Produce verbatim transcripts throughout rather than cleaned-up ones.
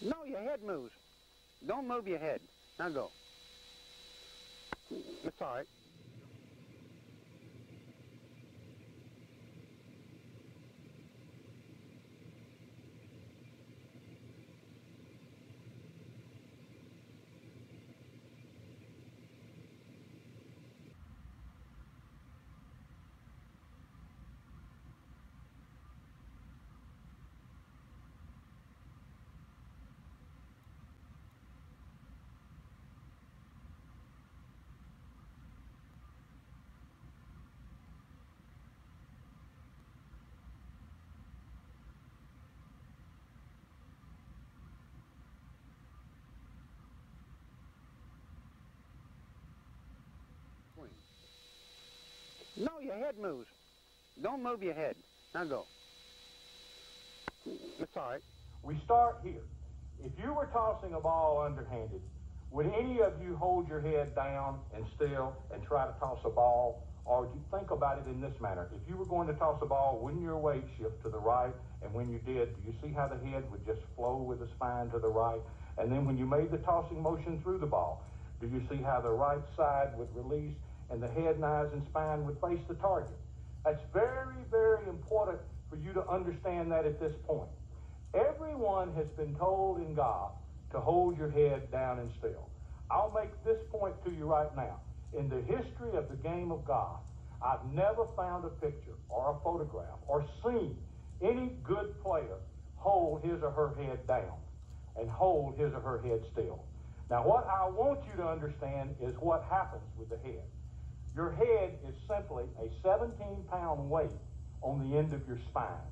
No, your head moves. Don't move your head. Now go. That's all right. No, your head moves. Don't move your head. Now go. That's all right. We start here. If you were tossing a ball underhanded, would any of you hold your head down and still and try to toss a ball? Or would you think about it in this manner? If you were going to toss a ball, wouldn't your weight shift to the right? And when you did, do you see how the head would just flow with the spine to the right? And then when you made the tossing motion through the ball, do you see how the right side would release and the head, eyes, and spine would face the target? That's very, very important for you to understand that at this point. Everyone has been told in golf to hold your head down and still. I'll make this point to you right now. In the history of the game of golf, I've never found a picture or a photograph or seen any good player hold his or her head down and hold his or her head still. Now, what I want you to understand is what happens with the head. Your head is simply a seventeen pound weight on the end of your spine.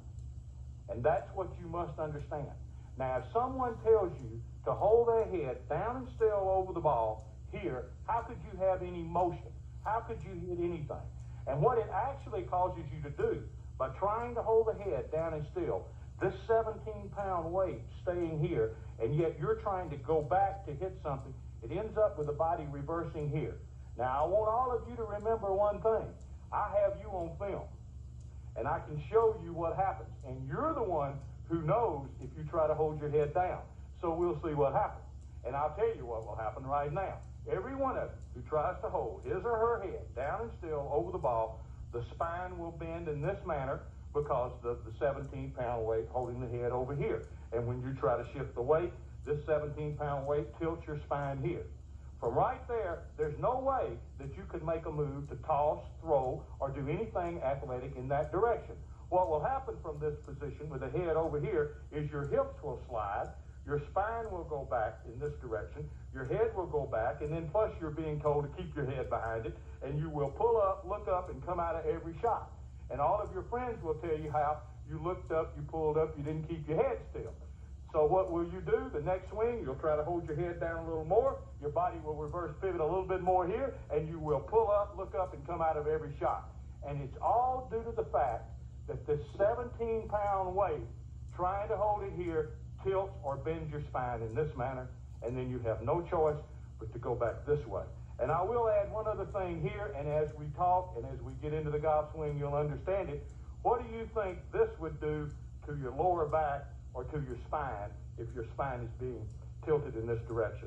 And that's what you must understand. Now, if someone tells you to hold their head down and still over the ball here, how could you have any motion? How could you hit anything? And what it actually causes you to do by trying to hold the head down and still, this seventeen pound weight staying here, and yet you're trying to go back to hit something, it ends up with the body reversing here. Now, I want all of you to remember one thing. I have you on film, and I can show you what happens. And you're the one who knows if you try to hold your head down. So we'll see what happens. And I'll tell you what will happen right now. Every one of you who tries to hold his or her head down and still over the ball, the spine will bend in this manner because of the seventeen pound weight holding the head over here. And when you try to shift the weight, this seventeen pound weight tilts your spine here. From right there, there's no way that you could make a move to toss, throw, or do anything athletic in that direction. What will happen from this position with the head over here is your hips will slide, your spine will go back in this direction, your head will go back, and then plus you're being told to keep your head behind it, and you will pull up, look up, and come out of every shot. And all of your friends will tell you how you looked up, you pulled up, you didn't keep your head still. So what will you do? The next swing, you'll try to hold your head down a little more. Your body will reverse pivot a little bit more here, and you will pull up, look up, and come out of every shot. And it's all due to the fact that this seventeen pound weight, trying to hold it here, tilts or bends your spine in this manner, and then you have no choice but to go back this way. And I will add one other thing here, and as we talk and as we get into the golf swing, you'll understand it. What do you think this would do to your lower back or to your spine if your spine is being tilted in this direction?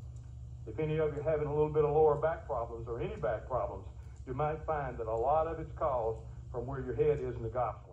If any of you are having a little bit of lower back problems or any back problems, you might find that a lot of it's caused from where your head is in the golf swing.